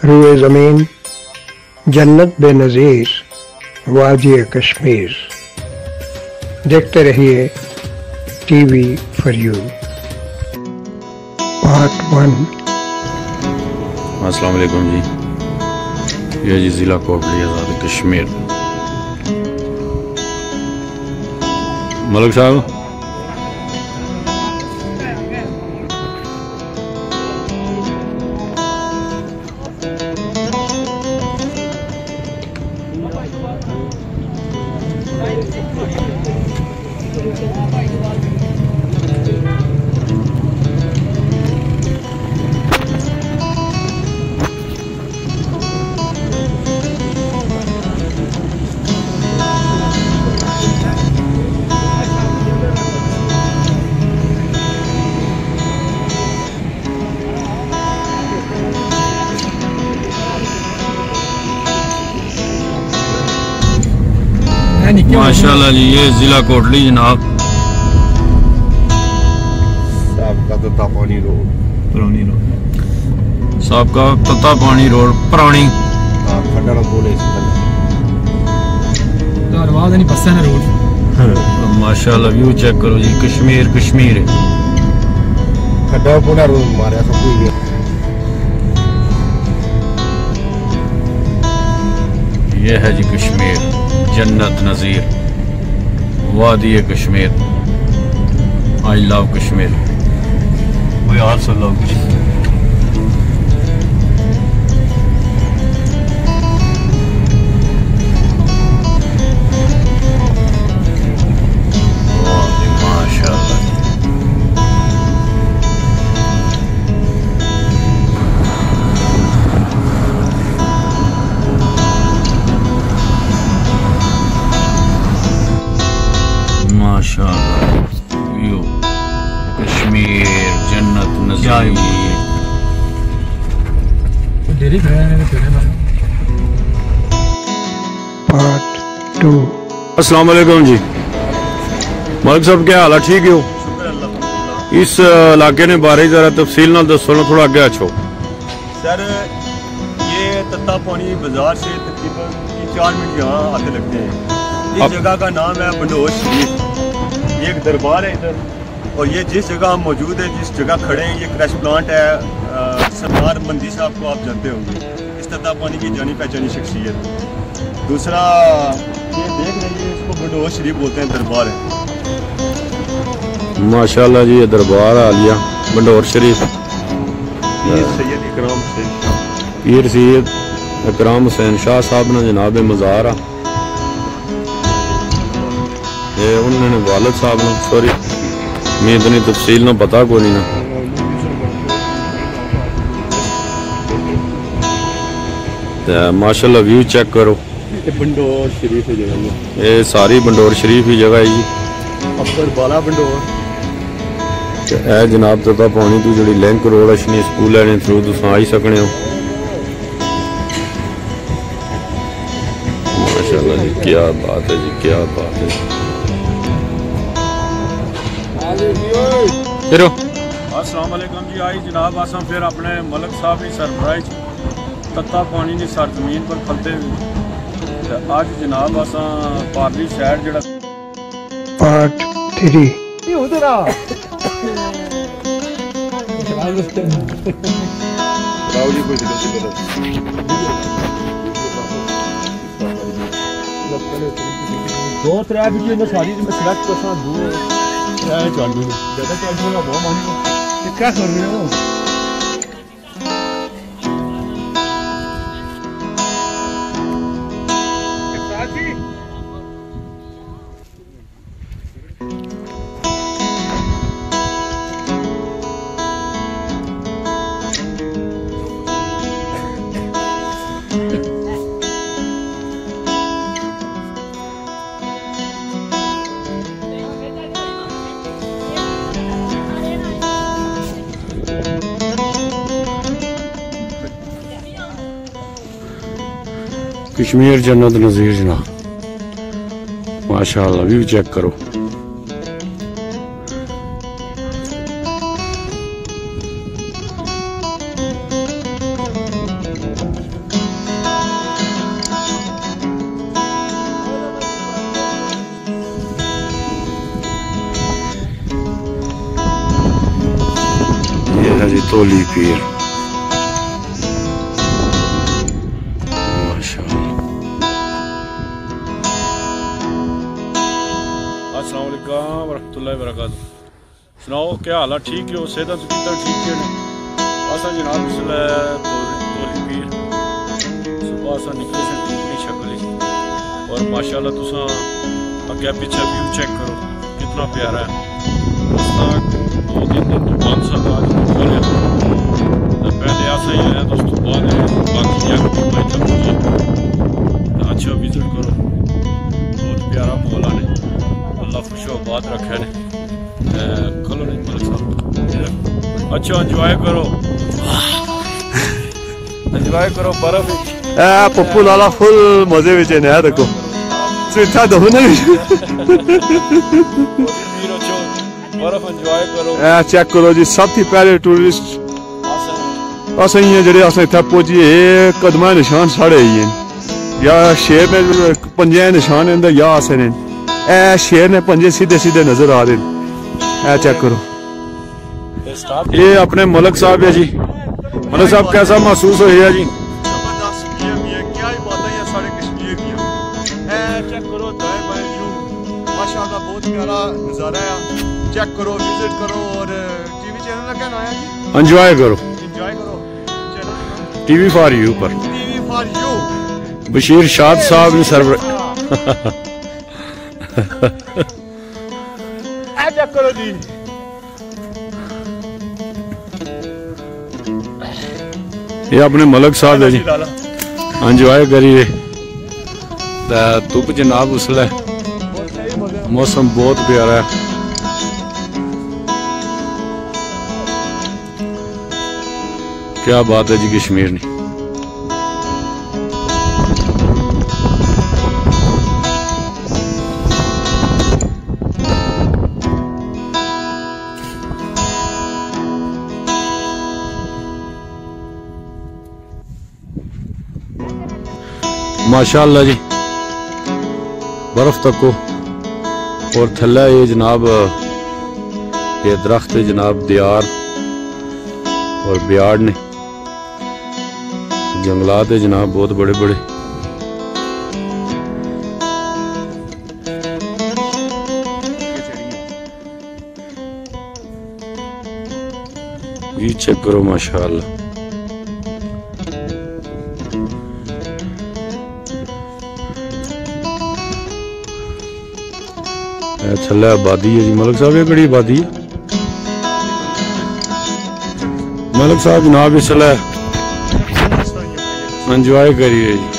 रूए ज़मीन जन्नत बेनज़ीर वादी कश्मीर। देखते रहिए टीवी फॉर यू पार्ट 1। अस्सलाम वालेकुम जी, ये जी ज़िला कोटली आज़ाद कश्मीर। मलिक साहब माशाल्लाह जी, ये जिला कोटली जनाब। साहब का तत्ता पानी रोड, पुरानी रोड, साहब का तत्ता पानी रोड पुरानी। खड्डा बोले आवाज नहीं पसंद है रोड। माशाल्लाह व्यू चेक करो जी, कश्मीर कश्मीर है। खड्डा पूरा रोड मारा सब कुछ। ये है जी कश्मीर, जन्नत नज़ीर वादी Kashmir. I love Kashmir, we also love Kashmir. माशाल्लाह माशाल्लाह, व्यू कश्मीर जन्नत नज़ीर। डेरी खड़ा है पार्ट 2। अस्सलाम वालेकुम जी, मलिक साहब क्या हाल है? ठीक हो? इस इलाके ने बारे जरा तफसील ना दसो ना, थोड़ा आगे अच्छो सर। ये तत्ता पानी बाजार से तकरीबन 3-4 मिनट यहाँ आते लगते हैं। इस जगह का नाम है बंडोर शरीफ। ये एक दरबार है इधर, और ये जिस जगह हम मौजूद है, जिस जगह खड़े हैं, ये क्रश प्लांट है। सरदार मंदी साहब को आप जानते होंगे, इस तत्ता पानी की जानी पहचानी शख्सियत। दूसरा ये देख लीजिए, इसको बंडोर शरीफ बोलते हैं, दरबार है। माशाल्लाह जी, ये दरबार आलिया बंडोर शरीफ। पीर सैयद इकराम हुसैन शाह, पीर सैयद इकराम हुसैन शाह साहब ने जनाब मज़ार आ। ये उन्होंने वालिद साहब ने, सॉरी मैं इतनी तफसील ना पता को नहीं ना। माशाल्लाह व्यू चेक करो, बंडोर शरीफ है जगह। ये सारी बंडोर शरीफ ही जगह है जी। अपर बाला बंडोर है जनाब। तत्ता पानी तू जी लिंक रोड अशनी स्कूल है थ्रू तुस आई सकने हो। माशाल्लाह जी, क्या बात है जी, क्या बात है। चलो अस्सलाम वालेकुम जी। आई जनाब अस फिर अपने मलिक साहब की सरबराही तत्ता पानी की सरजमीन पर खलते हुए अज जनाब अस पारली शहर जड़ा पार्ट 3। जी कोई दो त्रै वीडियो सारी सिलेक्ट कर दूर चालू ज्यादा चालू का बहुत मानी। क्या कर रहे हो? कश्मीर जन्नत नज़ीर जनाब। माशाअल्लाह व्यू चेक करो। है जी तोली पीर माशाअल्लाह। अस्सलाम वालेकुम वरहमतुल्लाहि वबरकातुहू। सुनाओ क्या हाल है? ठीक हो? सेहत तो ठीक है? असा जनाब इसलिए तोली पीर सुबह असा निकले से अपनी शक्ल और माशाल्लाह तुसा अगे पीछे व्यू चेक करो कितना प्यारा है। 2-3 दिन तो 5 साल बाद खोले तो पहले ऐसा ही है दोस्तों, बाद बाकी अच्छा विजिट करो, बहुत प्यारा माहौल है। अल्लाह खुशो बात रखे ने कलो नहीं मलिक साहब अच्छा एंजॉय करो बर्फ पप्पू लाला फुल मजे में है देखो इतना दो ना बर्फ एंजॉय करो। चेक करो जी, सब थी पहले टूरिस्ट असें जेह्ड़े अस इत्थै पुज्जिए कदमां निशान साढ़े ही हैं, या शेर ने पंजे निशान इंदा या असें ने शेर ने पंजे सीधे सीधे नजर आ रहे हैं। चेक करो ये अपने मलिक साहब है जी। मलिक साहब कैसा महसूस हो रहा जी? क्या ही बातें हैं सारे कश्मीर की। चेक करो दाएं बाएं व्यू माशाल्लाह बहुत प्यारा नज़ारा है। चेक करो, विजिट करो और टीवी चैनल का क्या नाम है जी? एंजॉय करो चैनल टीवी फॉर यू पर TV for you Bashir Shad साहब ने सर्वर चेक करो जी। ये अपने मलिक साहब है जी, एंजॉय करिए। धुप जनाब उसले मौसम बहुत प्यारा है। क्या बात है जी कश्मीर ने। माशाअल्लाह जी बर्फ तको और थल्ला ये जनाब ये दरख्त जनाब दियार और बियाड़ ने जंगलात है जनाब बहुत बड़े बड़े। ये चेक करो माशाअल्लाह। थल्ले आबादी है जी। मलिक साहब ये बड़ी आबादी है। मलिक साहब जनाब इसलिए एंजॉय करिए जी।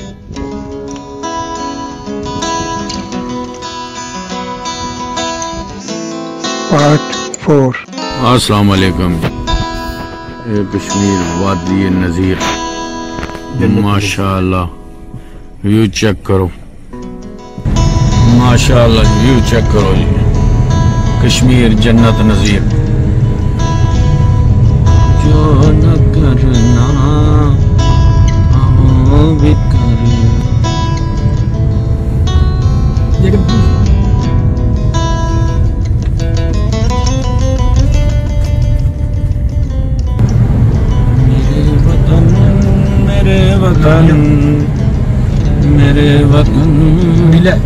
Part 4 अस्सलाम वालेकुम। ये कश्मीर वादी नज़ीर माशाअल्लाह व्यू चेक करो माशाअल्लाह व्यू चेक करो जी। कश्मीर जन्नत नज़ीर जो न करना भी कर। मेरे वतन मिले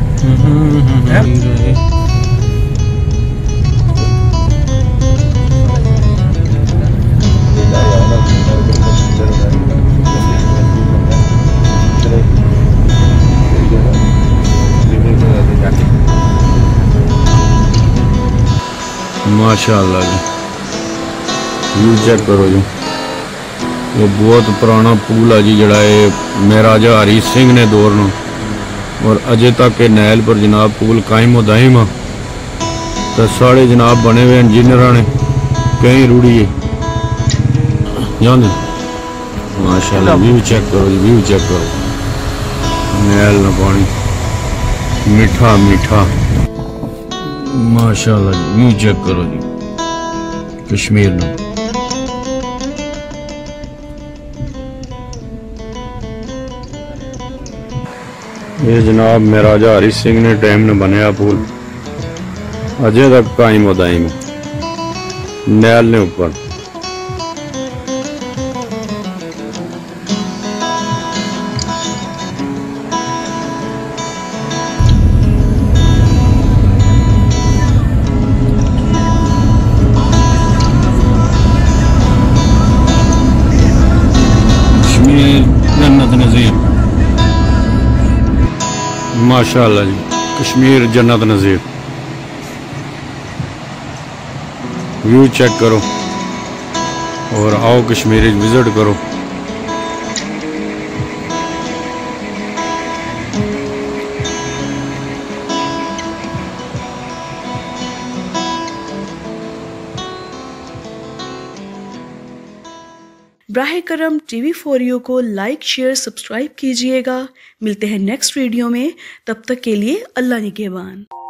माशाअल्लाह जी व्यू चेक करो जी। ये बहुत पुराना पुल है जी जड़ा है महाराजा हरी सिंह ने दौर न और अजे तक ये नैल पर जनाब पुल कायम दायम है। तो साढ़े जनाब बने हुए इंजीनियर ने कहीं रूढ़ी है जान। माशाअल्लाह व्यू चेक करो जी व्यू चेक करो। नैल न पानी मीठा मीठा माशाअल्लाह जी व्यू चेक करो जी कश्मीर न। ये जनाब महाराजा हरी सिंह ने टाइम ने बनया पुल अजे तक कायम दायम नैल ने ऊपर माशाअल्लाह जी, कश्मीर जन्नत नज़ीर। व्यू चेक करो और आओ कश्मीर विजिट करो। ब्राहे करम TV4U को लाइक शेयर सब्सक्राइब कीजिएगा। मिलते हैं नेक्स्ट वीडियो में, तब तक के लिए अल्लाह निगहबान।